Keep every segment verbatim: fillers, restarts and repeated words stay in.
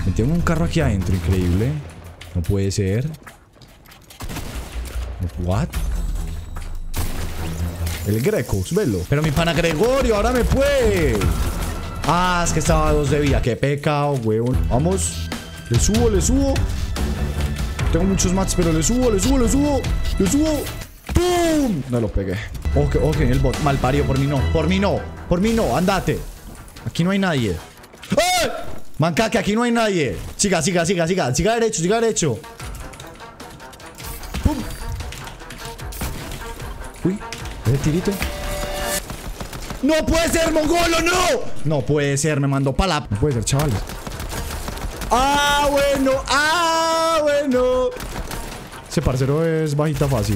Metieron un carro aquí adentro, increíble. No puede ser. What? El Greco, velo. Pero mi pana Gregorio, ahora me puede. Ah, es que estaba a dos de vida. Qué pecado, huevón. Vamos. Le subo, le subo. Tengo muchos mats, pero le subo, le subo, le subo. Le subo. ¡Pum! No lo pegué. Ok, ok, el bot. Mal parido, por mí no. Por mí no. Por mí no. Andate. Aquí no hay nadie. ¡Eh! Manca, que aquí no hay nadie. Siga, siga, siga, siga. Siga derecho, siga derecho. ¡Pum! Uy, ese tirito. ¡No puede ser, mongolo, no! No puede ser, me mandó para la... No puede ser, chavales. ¡Ah, bueno! ¡Ah, bueno! Ese parcero es bajita fácil.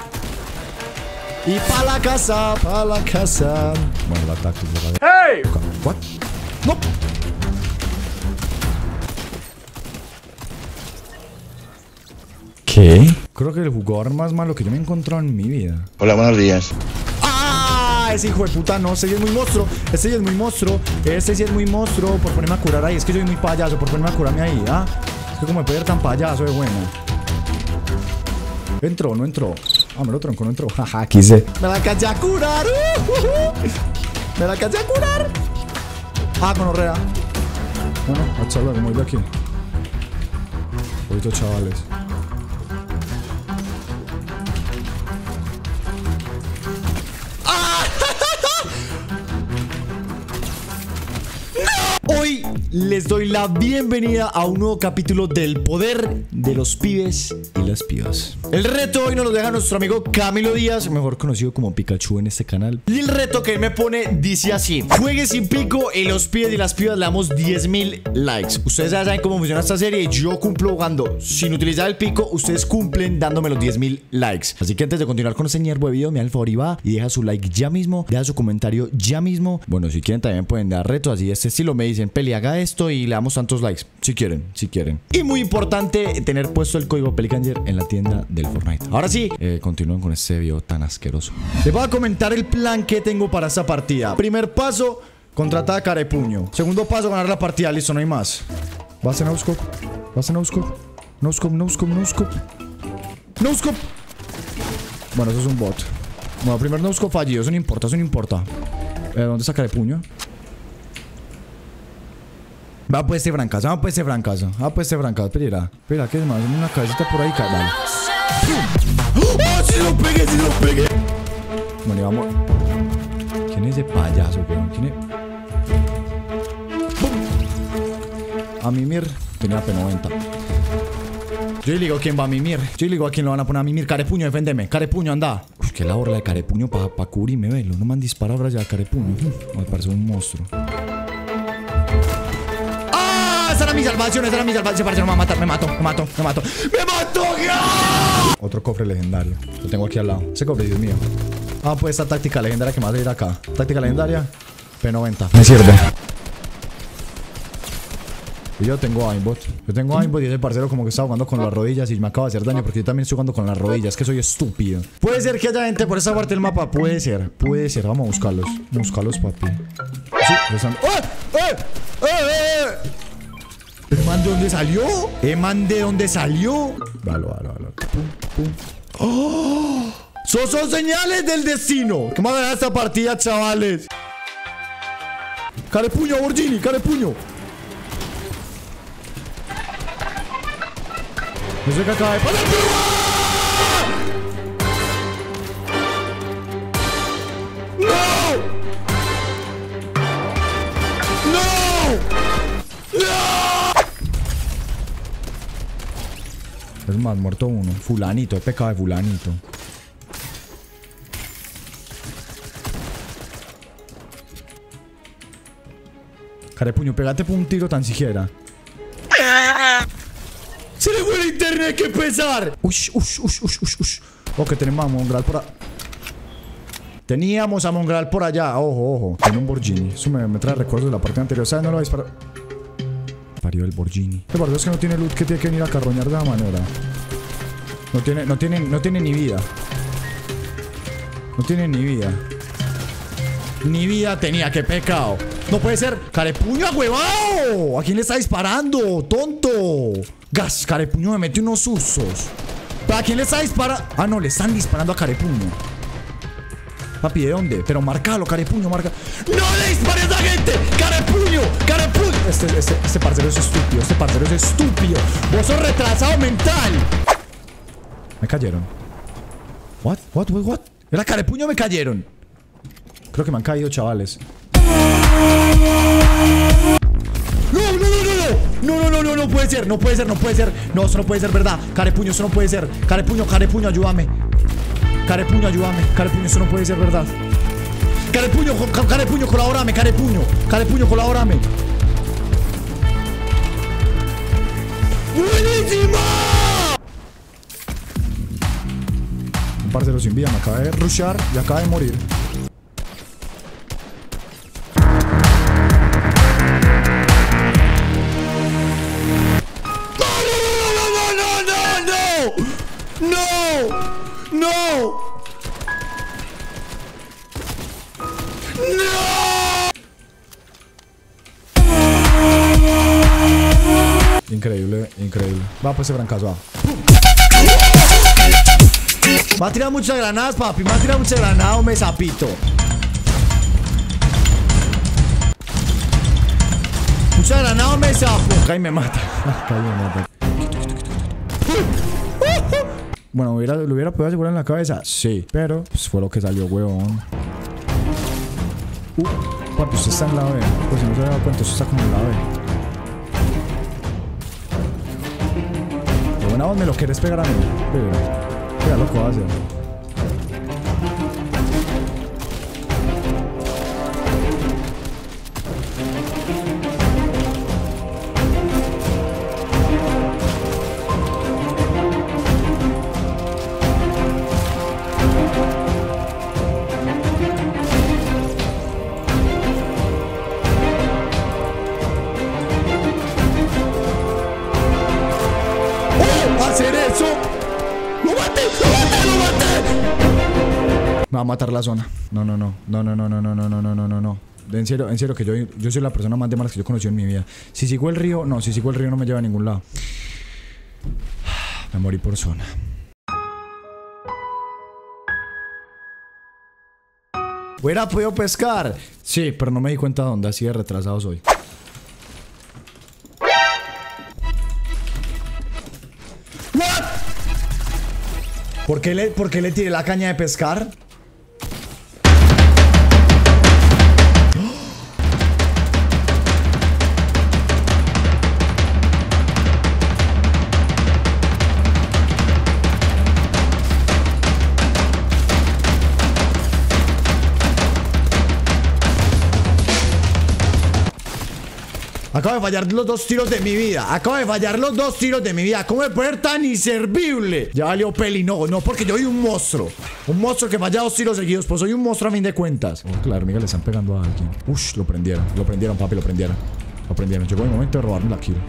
Y pa' la casa, pa' la casa. Bueno, el ataque. ¡Hey! ¿What? ¡No! ¿Qué? Creo que el jugador más malo que yo me he encontrado en mi vida. Hola, buenos días. ¡Ah! Ese hijo de puta no, ese sí es muy monstruo. Ese sí es muy monstruo. Ese sí es muy monstruo. Por ponerme a curar ahí. Es que yo soy muy payaso. Por ponerme a curarme ahí, ¿ah? Es que como me puede ir tan payaso de bueno. Entró, no entró. Ah, me lo tronco, no entró. Jaja, quise. Me la alcancé a curar. Uh, uh, uh. Me la alcancé a curar. Ah, gonorrea. Bueno, hasta luego, me voy de aquí. Ahorita, chavales. Hoy les doy la bienvenida a un nuevo capítulo del poder de los pibes y las pibas. El reto hoy nos lo deja nuestro amigo Camilo Díaz, mejor conocido como Pikachu en este canal. Y el reto que él me pone dice así: juegue sin pico y los pibes y las pibas le damos diez mil likes. Ustedes ya saben cómo funciona esta serie. Yo cumplo jugando sin utilizar el pico. Ustedes cumplen dándome los diez mil likes. Así que antes de continuar con este ñerbo de video, me da el favor y va y deja su like ya mismo, deja su comentario ya mismo. Bueno, si quieren también pueden dar retos así de este estilo. Me dicen, Peli, haga esto y le damos tantos likes. Si quieren, si quieren. Y muy importante, tener puesto el código Pelicanger en la tienda del Fortnite. Ahora sí, eh, continúen con este video tan asqueroso. Les voy a comentar el plan que tengo para esta partida. Primer paso, contratar a Carepuño. Segundo paso, ganar la partida. Listo, no hay más. Vas en no-scope. Vas en no-scope. No-scope, no-scope, no-scope. No-scope. Bueno, eso es un bot. Bueno, primer no-scope fallido. Eso no importa, eso no importa. Eh, ¿Dónde está Carepuño? Va pues este francazo, va pues este francazo. Va pues este francazo, espera. Espera, ¿qué es más? Una cabecita por ahí, vale. ¡Oh, si lo pegué, si lo pegué! Bueno, y vamos. ¿Quién es ese payaso, weón? ¿Quién es? ¡Bum! A mimir tenía P noventa. Yo le digo quién va a mimir. Yo le digo a quién lo van a poner a mimir. Carepuño, deféndeme. Carepuño, anda. Uf, que la borla de Carepuño para pa cubrirme, velo. No me han disparado ahora ya a Carepuño. Me parece un monstruo. Esa era mi salvación, esa era mi salvación. Se parece, no me va a matar, me mato, me mato, me mato. ¡Me mato! ¡Ya! Otro cofre legendario. Lo tengo aquí al lado. Ese cofre, Dios mío. Ah, pues esta táctica legendaria que me va a salir acá. Táctica legendaria. P noventa. Me sirve. Y yo tengo aimbot. Yo tengo aimbot y ese parcero como que está jugando con las rodillas y me acaba de hacer daño porque yo también estoy jugando con las rodillas. Es que soy estúpido. Puede ser que haya gente por esa parte del mapa. Puede ser, puede ser. Vamos a buscarlos. Vamos a buscarlos, papi. Sí, están... ¡Eh! ¡Eh! ¡Eh! ¡Eh! ¿El man de dónde salió? ¿El man de dónde salió? Valo, valo, valo. Pum, pum. ¡Oh! ¡Son, son señales del destino! ¿Cómo va a ganar esta partida, chavales? ¡Carepuño, Borgini! ¡Carepuño! No sé qué acaba de pasar. ¡No! ¡No! ¡No! Es más, muerto uno. Fulanito, he pecado de fulanito. Carepuño, pégate por un tiro tan siquiera. ¡Se le fue el internet! ¡Qué pesar! ¡Ush, ush, ush, ush, ush, ush! Oh, que tenemos a Mongral por allá. Teníamos a Mongral por allá. Ojo, ojo. Tiene un Borgini. Eso me, me trae recuerdos de la parte anterior. ¿Sabes? No lo vais para... Parió el Borgini. Este partido es que no tiene loot, que tiene que venir a carroñar de la manera. No tiene, no tiene, no tiene ni vida. No tiene ni vida. Ni vida tenía, qué pecado. No puede ser. Carepuño, huevado. ¿A quién le está disparando? Tonto. Gas, Carepuño me mete unos usos. ¿A quién le está disparando? Ah, no, le están disparando a Carepuño. Papi, ¿de dónde? Pero marcalo, Carepuño, marca. ¡No le dispares a esa gente! ¡Carepuño! ¡Carepuño! Este, este, este parcero es estúpido. Este parcero es estúpido. Vos sos retrasado mental. Me cayeron. What? What? What? What? Era Carepuño, me cayeron. Creo que me han caído, chavales. No, no, no, no, no. No, no, no, no, no puede ser, no puede ser, no puede ser. No, eso no puede ser verdad. Carepuño, eso no puede ser. Carepuño, Carepuño, ayúdame. Carepuño, ayúdame. Carepuño, eso no puede ser verdad. Carepuño, Carepuño, colabórame. Carepuño, Carepuño, colabórame. ¡Buenísima! Un parcero sin vida me acaba de rushar y acaba de morir. ¡No! ¡No! ¡No! Increíble, increíble. Va pues ese brancazo, va. Va a tirar muchas granadas, papi. Va a tirar muchas granadas, me sapito. Muchas granadas, me sapo. Acá y me mata. Acá y me mata. Bueno, hubiera, lo hubiera podido asegurar en la cabeza. Sí, pero pues fue lo que salió, huevón. Uh, papi, usted está en la B. Pues si no se había dado cuenta, usted está como en la B. De buena voz me lo quieres pegar a mí. Pero, mira lo que va a hacer. Hacer eso. ¡Lo maté! ¡Lo maté! ¡Lo maté! Me va a matar la zona. No, no, no. No, no, no, no, no, no, no, no, no, no, no. En serio, en serio que yo, yo soy la persona más de malas que yo he conocido en mi vida. Si sigo el río, no, si sigo el río no me lleva a ningún lado. Me morí por zona. ¿Hubiera podido pescar? Sí, pero no me di cuenta de dónde, así de retrasado soy. ¿Por qué le, por qué le tiré la caña de pescar? Acabo de fallar los dos tiros de mi vida. Acabo de fallar los dos tiros de mi vida. ¿Cómo me puede ser tan inservible? Ya valió peli. No, no, porque yo soy un monstruo. Un monstruo que falla dos tiros seguidos. Pues soy un monstruo a fin de cuentas. Oh, claro, amiga, le están pegando a alguien. Ush, lo prendieron. Lo prendieron, papi, lo prendieron. Lo prendieron. Llegó el momento de robarme la kill.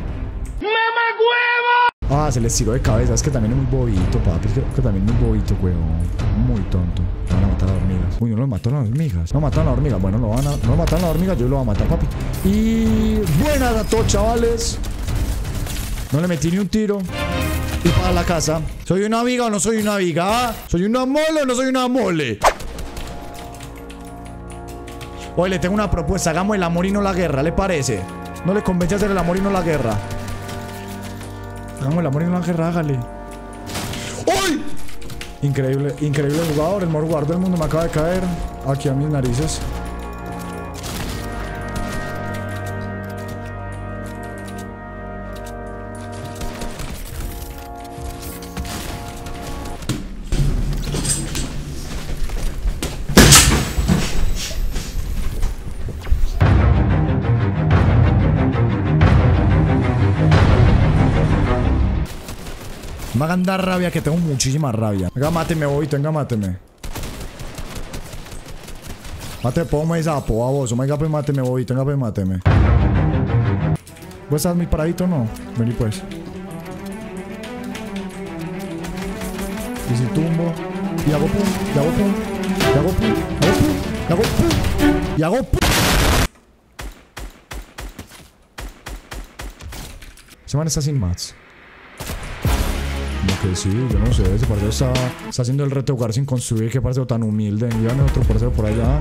Ah, se les tiró de cabeza. Es que también es muy bobito, papi. Es que, que también es muy bobito, huevón. Muy tonto. Van a matar a las hormigas. Uy, no lo mató a las hormigas. No mataron a las hormigas. Bueno, lo van a. No mataron a las hormigas. Yo lo voy a matar, papi. Y. Buenas a todos, chavales. No le metí ni un tiro. Y para la casa. ¿Soy una viga o no soy una viga? ¿Ah? ¿Soy una mole o no soy una mole? Oye, le tengo una propuesta. Hagamos el amor y no la guerra, ¿le parece? ¿No le convence hacer el amor y no la guerra? Hagamos el amor y no la guerra, hágale. ¡Uy! Increíble, increíble jugador. El mejor jugador del mundo me acaba de caer aquí a mis narices. Me hagan dar rabia, que tengo muchísima rabia. Venga, máteme, bobito, venga, máteme. Mate, ponme sapo, a vos. Venga, pues máteme, bobito, venga, pues máteme. ¿Vos estás muy paradito o no? Vení, pues. Y si tumbo. Y hago pum, y hago pum. Y hago pu, hago pu, y hago pu, y hago pu. Ese man está sin mats. Como que sí, yo no sé, ese parcero está, está haciendo el reto de jugar sin construir. Qué parcero tan humilde. Dígame otro parcero por allá.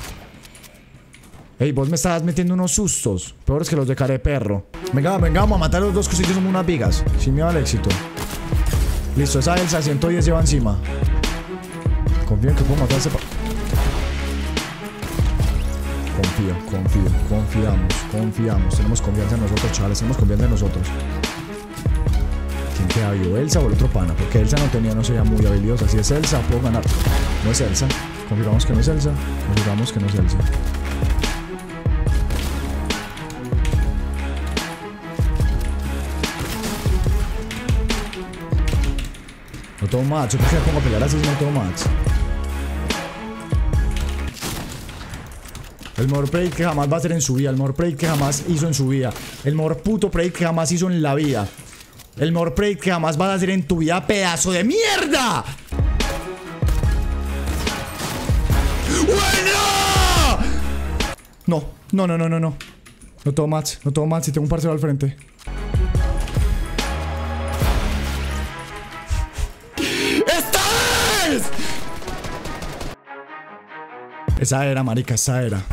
Ey, vos me estás metiendo unos sustos. Peores que los de cara de perro. Venga, venga, vamos a matar a los dos cositos como unas vigas. Sin miedo al éxito. Listo, esa Elsa ciento diez lleva encima. Confío en que puedo matar a ese pa... Confío, confío, confiamos, confiamos. Tenemos confianza en nosotros, chavales. Tenemos confianza en nosotros. ¿Quién queda vivo? ¿Elsa o el otro pana? Porque Elsa no tenía, no sería muy habilidosa. Si es Elsa, puedo ganar. No es Elsa. Confirmamos que no es Elsa. Confirmamos que no es Elsa. No tengo match. ¿Por qué me pongo a pelear así si no tengo match? El mejor play que jamás va a hacer en su vida. El mejor play que jamás hizo en su vida. El mejor puto play que jamás hizo en la vida. El mejor play que jamás vas a hacer en tu vida, pedazo de mierda. ¡Bueno! No, no, no, no, no, no. No tengo match, no tengo match si tengo un parcero al frente. ¡Esta vez! Esa era, marica, esa era.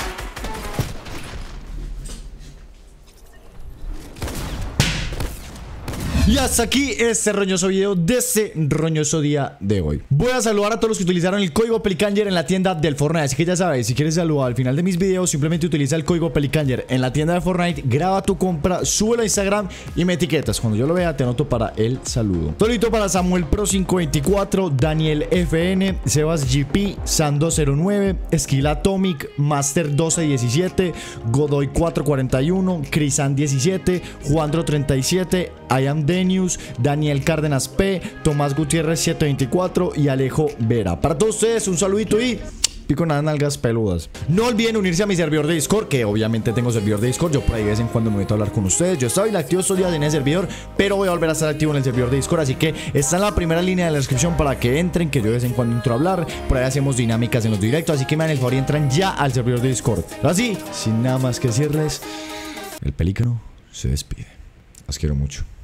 Y hasta aquí este roñoso video de este roñoso día de hoy. Voy a saludar a todos los que utilizaron el código Pelicanger en la tienda del Fortnite. Así que ya sabes, si quieres saludar al final de mis videos, simplemente utiliza el código Pelicanger en la tienda de Fortnite, graba tu compra, súbelo a Instagram y me etiquetas. Cuando yo lo vea, te anoto para el saludo. Solito para Samuel Pro cinco veinticuatro, Daniel F N, Sebas G P, Sando cero nueve, Skill Atomic, Master doce diecisiete, Godoy cuatro cuarenta y uno, Crisan diecisiete, Juandro treinta y siete, I am Denius, Daniel Cárdenas P, Tomás Gutiérrez siete veinticuatro y Alejo Vera. Para todos ustedes un saludito y pico nada nalgas peludas. No olviden unirse a mi servidor de Discord, que obviamente tengo servidor de Discord. Yo por ahí de vez en cuando me meto a hablar con ustedes. Yo estaba inactivo estos días en el servidor, pero voy a volver a estar activo en el servidor de Discord. Así que está en la primera línea de la descripción para que entren, que yo de vez en cuando entro a hablar. Por ahí hacemos dinámicas en los directos, así que me dan el favor y entran ya al servidor de Discord. Así, sin nada más que decirles, el pelícano se despide. Los quiero mucho.